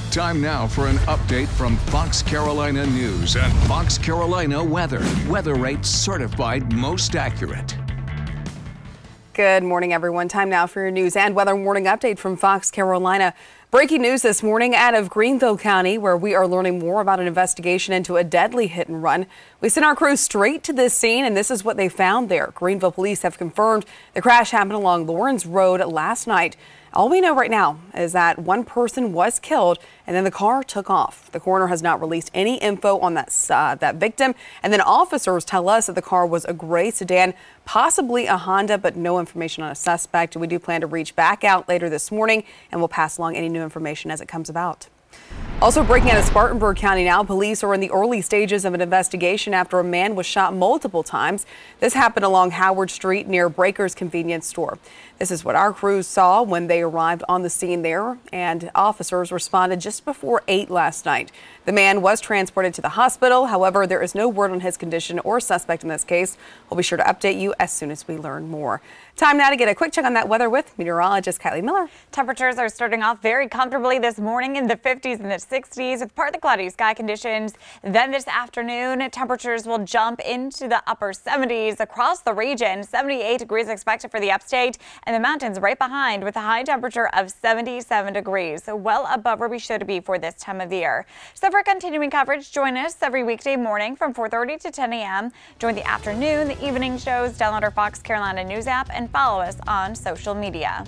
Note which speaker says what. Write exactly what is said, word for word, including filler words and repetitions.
Speaker 1: Time now for an update from Fox Carolina News and Fox Carolina Weather. Weather rates certified most accurate.
Speaker 2: Good morning, everyone. Time now for your news and weather warning update from Fox Carolina. Breaking news this morning out of Greenville County, where we are learning more about an investigation into a deadly hit and run. We sent our crew straight to this scene, and this is what they found there. Greenville police have confirmed the crash happened along Lawrence Road last night. All we know right now is that one person was killed and then the car took off. The coroner has not released any info on that, uh, that victim. And then officers tell us that the car was a gray sedan, possibly a Honda, but no information on a suspect. We do plan to reach back out later this morning and we'll pass along any new information as it comes about. Also breaking out of Spartanburg County now, police are in the early stages of an investigation after a man was shot multiple times. This happened along Howard Street near Breaker's convenience store. This is what our crews saw when they arrived on the scene there, and officers responded just before eight last night. The man was transported to the hospital. However, there is no word on his condition or suspect in this case. We'll be sure to update you as soon as we learn more. Time now to get a quick check on that weather with meteorologist Kylie Miller.
Speaker 3: Temperatures are starting off very comfortably this morning in the fifties and the sixties with partly cloudy sky conditions. Then this afternoon, temperatures will jump into the upper seventies across the region. seventy-eight degrees expected for the upstate, and the mountains right behind with a high temperature of seventy-seven degrees, so well above where we should be for this time of year. So for continuing coverage, join us every weekday morning from four thirty to ten a m During the afternoon, the evening shows. Download our Fox Carolina News app and follow us on social media.